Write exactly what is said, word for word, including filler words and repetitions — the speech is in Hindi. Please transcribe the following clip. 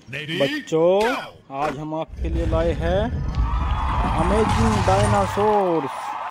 बच्चों, आज हम आपके लिए लाए हैं अमेजिंग डायनासोर्स।